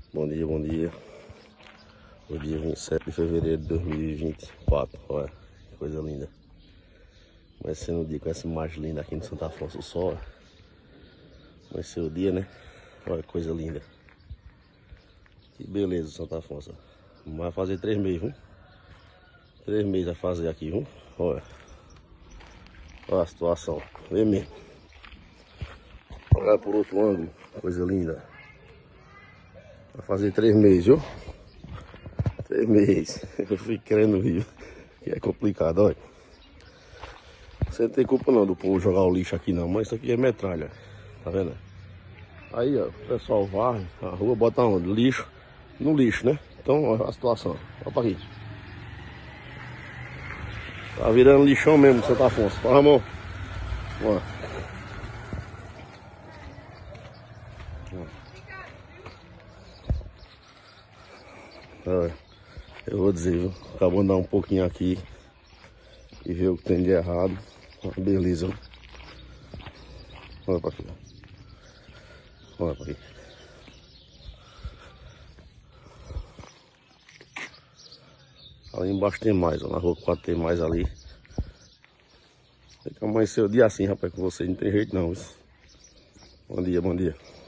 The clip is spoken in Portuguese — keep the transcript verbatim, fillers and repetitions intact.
Bom dia, bom dia. O dia vinte e sete de fevereiro de dois mil e vinte e quatro. Olha, que coisa linda. Começando o dia com essa imagem linda aqui no Santa Afonso. O sol. Comecei o dia, né? Olha que coisa linda. Que beleza, Santa Afonso. Vai fazer três meses, viu? Três meses a fazer aqui, viu? Olha. Olha a situação. Vê mesmo. Olha por outro ângulo. Coisa linda. Vai fazer três meses, viu? Três meses. Eu fui querendo vir. Que é complicado, olha. Você não tem culpa não do povo jogar o lixo aqui não, mas isso aqui é metralha. Tá vendo? Aí, ó, o pessoal varre a rua, bota onde? Lixo no lixo, né? Então, olha a situação. Olha pra aqui. Tá virando lixão mesmo, Santa Afonso. Ó, Ramon. Ó. Olha, eu vou dizer, viu? Acabou de andar um pouquinho aqui e ver o que tem de errado. Beleza, viu? Olha pra aqui. Olha pra aqui. Ali embaixo tem mais, ó. Na rua quatro tem mais ali. Tem que amanhecer o dia assim, rapaz, com vocês. Não tem jeito não. Isso. Bom dia, bom dia.